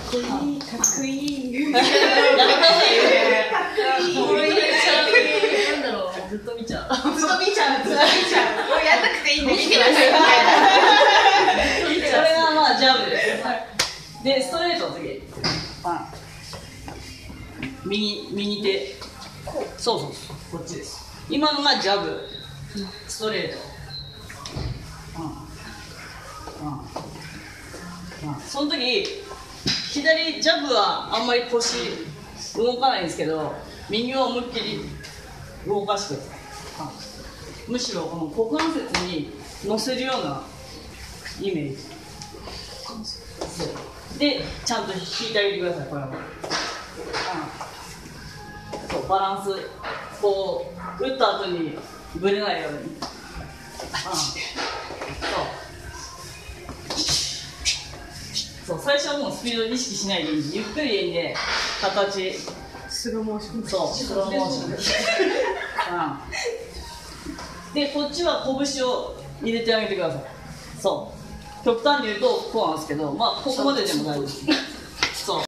こいい、かっこいい。 やめなさいよ。なんだろう、ずっと見ちゃう。 ずっと見ちゃう。もうやんなくていいんで見てください。 それがまあジャブです。で、ストレートの次。右手。そう、こっちです。今のがジャブ、ストレート。その時、左ジャブはあんまり腰動かないんですけど、右は思いっきり動かしてください。むしろこの股関節に乗せるようなイメージ。で、ちゃんと引いてあげてください、これは。そう、バランス、こう、打った後にぶれないように。そう、最初はもうスピード意識しないでいいんで、ゆっくりでいいんで、形。 スローモーション。 そう、スローモーションで。で、こっちは拳を入れてあげてください。そう。極端に言うと、こうなんですけど、まあ、ここまででも大丈夫です。